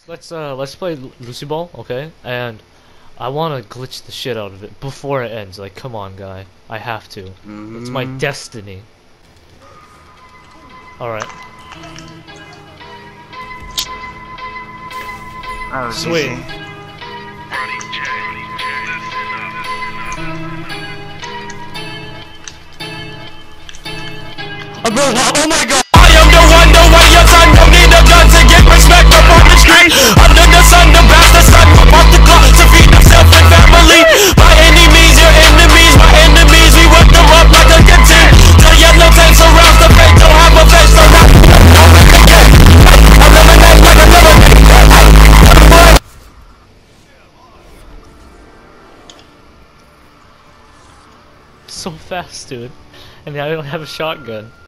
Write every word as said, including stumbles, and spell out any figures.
Let's uh let's play Lucioball, okay? And I want to glitch the shit out of it before it ends. Like, come on, guy. I have to. Mm-hmm. It's my destiny. All right. Oh, Sweet. easy. Oh my god! I am the one, the way your son don't need a gun to get respect up on the street. Under the sun, the bastard son come off the clock to feed himself and family. My enemies, your enemies, my enemies, we work them up like a good team. The yellow tank surrounds the fake, don't have a face, so not eliminate like a lemonade. So fast, dude. And I don't have a shotgun.